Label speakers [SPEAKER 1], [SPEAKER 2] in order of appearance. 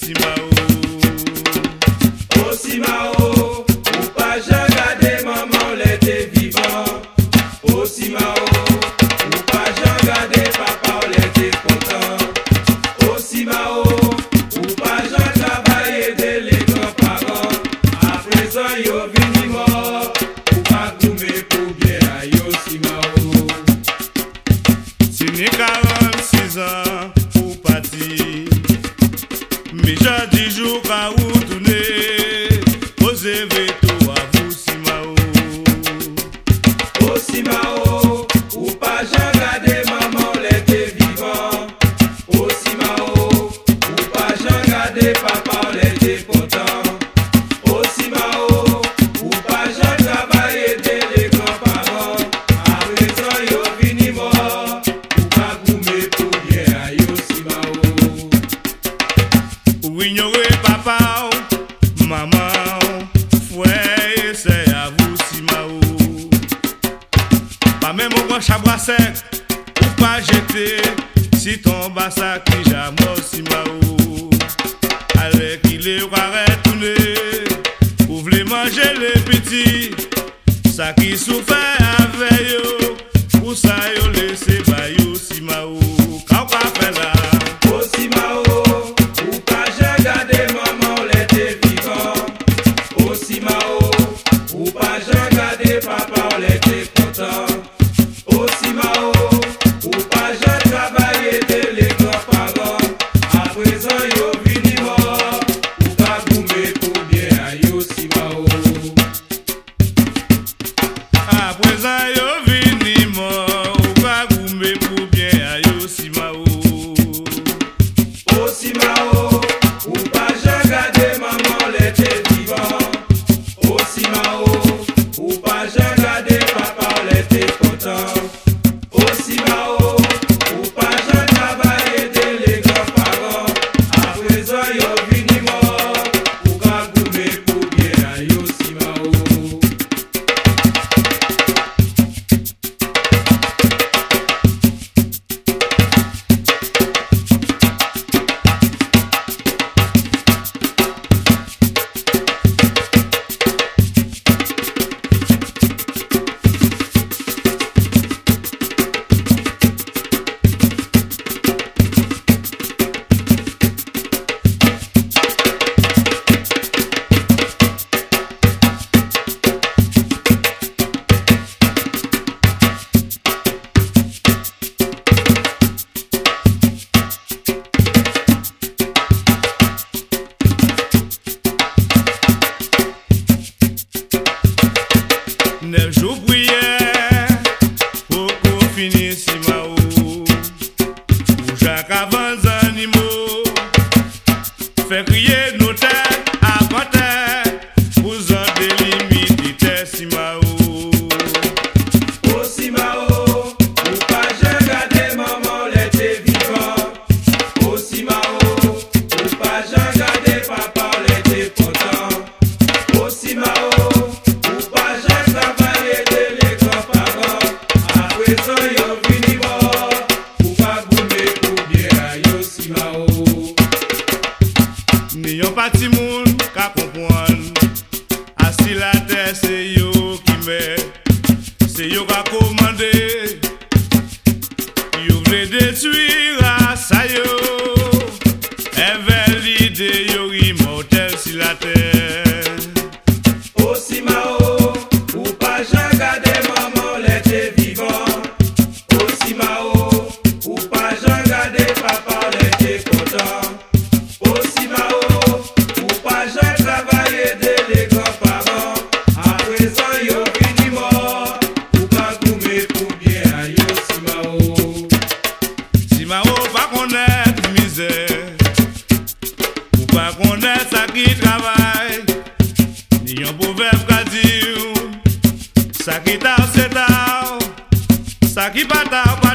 [SPEAKER 1] Simao.
[SPEAKER 2] Oh Simao, ou pas j'ai gardé maman l'été vivant. Oh Simao, ou pas j'ai gardé papa l'été content. Oh Simao, ou pas j'ai travaillé de les grands-parents. À présent yo vini mort, ou pas goumé pour bien yo Simao.
[SPEAKER 1] Si ni 46 ans pour partir, mais j'ai 10 jours qu'à retourner, posez veto à vous Simao.
[SPEAKER 2] Oh Simao, ou pas j'ai gardé maman l'été vivant. Oh Simao, ou pas j'ai gardé papa l'été content. Oh Simao, ou pas j'ai travaillé de les grands-parents. À présent yo vini mort, ou pas goumé pour bien yo Simao.
[SPEAKER 1] Ou ignorer papa, maman, frère, c'est à vous Simao. Pas même au grand chabra sec, ou pas jeter, si ton bassa qui j'aime Simao. Allez qu'il est arrête tourner, ou voulez manger les petits, ça qui souffre avec yo, pour ça yo laissez bayo Simao. Quand on fait là.
[SPEAKER 2] Oh Simao, ou pas j'ai gardé maman l'été vivant. Oh Simao, ou pas j'ai gardé papa l'été content. Oh Simao, ou pas j'ai travaillé de les grands-parents. À présent yo vini mort, ou pas goumé pour bien yo Simao.
[SPEAKER 1] À présent yo vini mort, ou pas goumé pour bien yo Simao.
[SPEAKER 2] Oh Simao, ou pas j'ai gardé maman l'été vivant. Oh Simao, ou pas j'ai gardé papa l'été content. Oh Simao, ou pas j'ai travaillé de les grands-parents. À présent yo vini mort, ou pas goumé pour bien yo Simao.
[SPEAKER 1] Neuf jours prière, pour qu'on finisse Simao. Pour Jacques avant les animaux, fait crier nos têtes à côté, vous en délimitez Simao.
[SPEAKER 2] Oh Simao, ou pas j'ai gardé maman l'été vivant. Oh Simao, ou pas j'ai gardé papa l'été content. Oh Simao, ou pas j'ai travaillé de les grands-parents. À présent yo vini mort, ou pas goumé pour bien yo Simao.
[SPEAKER 1] N'ayons pas de monde qu'à comprendre. Assis la terre, c'est yo qui met, c'est yo qui a commandé. Yo voulez détruire à ça yo, invalidé yo immortel sur la terre.
[SPEAKER 2] Oh Simao, ou pas j'ai gardé maman l'été vivant. Oh Simao, ou pas j'ai gardé papa l'été content. Oh Simao, ou pas j'ai travaillé de les grands-parents. À présent yo vini mort, ou pas goumé pour bien yo Simao.
[SPEAKER 1] Simao pas connaître misère, ou pas connaître ça qui travaille. Ni un proverbe qui dit, ça qui t'a c'est tard, ça qui pas tard.